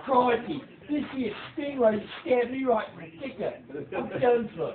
crikey, this here stingray stabbed me right in the kicker. I'm done for.